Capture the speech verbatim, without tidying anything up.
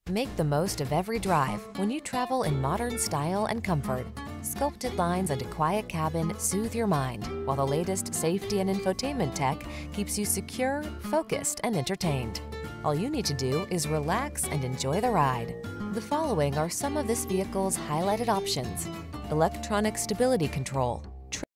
Make the most of every drive when you travel in modern style and comfort. Sculpted lines and a quiet cabin soothe your mind, while the latest safety and infotainment tech keeps you secure, focused, and entertained. All you need to do is relax and enjoy the ride. The following are some of this vehicle's highlighted options: electronic stability control,